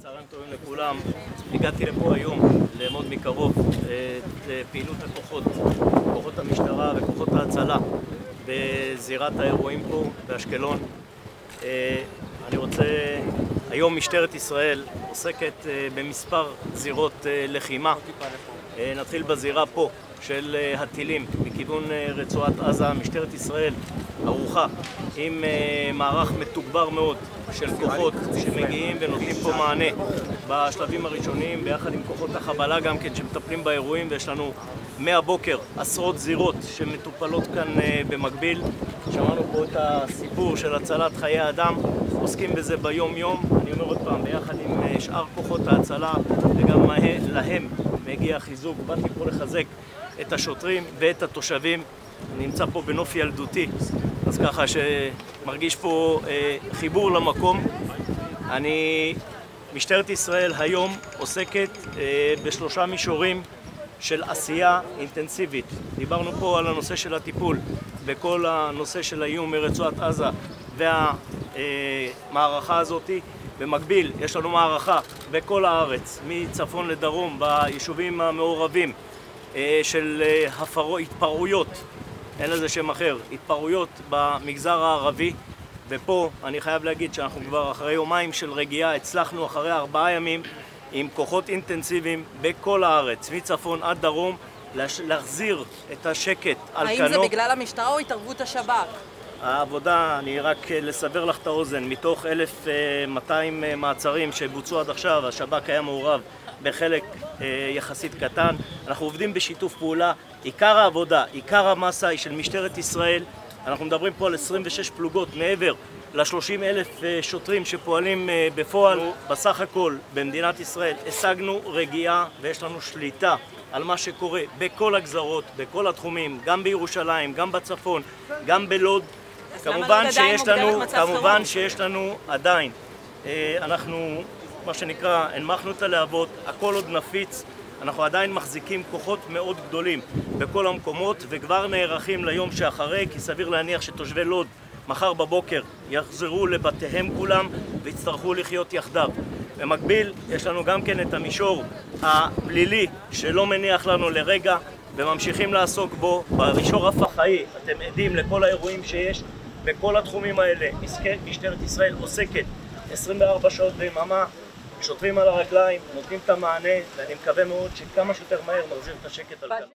צהריים טובים לכולם. הגעתי לפה היום ללמוד מקרוב את פעילות כוחות המשטרה וכוחות ההצלה בזירת האירועים פה באשקלון. אני רוצה, היום משטרת ישראל עוסקת במספר זירות לחימה. נתחיל בזירה פה של הטילים מכיוון רצועת עזה. משטרת ישראל ערוכה עם מערך מתוגבר מאוד של כוחות שמגיעים ונותנים פה מענה בשלבים הראשונים ביחד עם כוחות החבלה גם כן שמטפלים באירועים, ויש לנו מהבוקר עשרות זירות שמטופלות כאן במקביל. שמענו פה את הסיפור של הצלת חיי אדם, עוסקים בזה ביום יום, אני אומר עוד פעם, ביחד עם שאר כוחות ההצלה, וגם להם מגיע חיזוק. באתי פה לחזק את השוטרים ואת התושבים. אני נמצא פה בנוף ילדותי, אז ככה שמרגיש פה חיבור למקום. משטרת ישראל היום עוסקת בשלושה מישורים של עשייה אינטנסיבית. דיברנו פה על הנושא של הטיפול בכל הנושא של האיום מרצועת עזה והמערכה הזאת. במקביל יש לנו מערכה בכל הארץ, מצפון לדרום, ביישובים המעורבים של התפרעויות, אין לזה שם אחר, התפרעויות במגזר הערבי. ופה אני חייב להגיד שאנחנו כבר אחרי יומיים של רגיעה, הצלחנו אחרי 4 ימים עם כוחות אינטנסיביים בכל הארץ, מצפון עד דרום, להחזיר את השקט על כנו. האם זה בגלל המשטרה או התערבות השב"כ? העבודה, אני רק לסבר לך את האוזן, מתוך 1,200 מעצרים שבוצעו עד עכשיו, השב"כ היה מעורב בחלק יחסית קטן. אנחנו עובדים בשיתוף פעולה. עיקר העבודה, עיקר המסה היא של משטרת ישראל. אנחנו מדברים פה על 26 פלוגות מעבר ל-30,000 שוטרים שפועלים בפועל. בסך הכל במדינת ישראל השגנו רגיעה ויש לנו שליטה על מה שקורה בכל הגזרות, בכל התחומים, גם בירושלים, גם בצפון, גם בלוד. כמובן שיש לנו עדיין, אנחנו מה שנקרא הנמכנו את הלהבות, הכל עוד נפיץ. אנחנו עדיין מחזיקים כוחות מאוד גדולים בכל המקומות וכבר נערכים ליום שאחרי, כי סביר להניח שתושבי לוד מחר בבוקר יחזרו לבתיהם כולם ויצטרכו לחיות יחדיו. במקביל יש לנו גם כן את המישור הפלילי שלא מניח לנו לרגע וממשיכים לעסוק בו. במישור הפח"עי אתם עדים לכל האירועים שיש בכל התחומים האלה. משטרת ישראל עוסקת 24 שעות ביממה, שוטרים על הרגליים, נותנים את המענה, ואני מקווה מאוד שכמה שיותר מהר נחזיר את השקט על כאן.